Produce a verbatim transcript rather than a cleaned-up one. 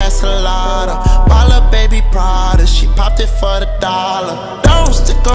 Castellana. Ball a baby Prada, she popped it for the dollar. Don't stick